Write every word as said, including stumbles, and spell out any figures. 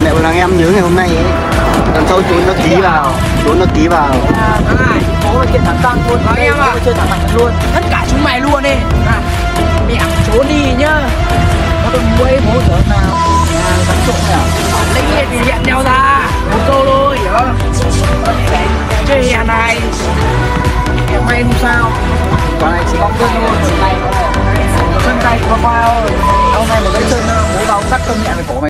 mẹ của thằng em nhớ ngày hôm nay ấy. Lần sau chú nó ký vào, chú nó ký vào. À, này, bố là kiện thằng Tăng luôn. Thằng em à, chơi thằng Mạnh luôn. Tất cả chúng mày luôn đi. À, mẹ trốn đi nhá. Có đừng quay bố trở nào. À, bắn trộm nào. Lấy nghe thì hẹn nhau ra. Một câu thôi, hiểu không? Chơi hè này. Hẹn may không sao. Còn này chỉ bóng cơn thôi. Sân tay có qua thôi. Hôm nay mà lấy chân bố báo cắt cơm nhẹ về cổ mày.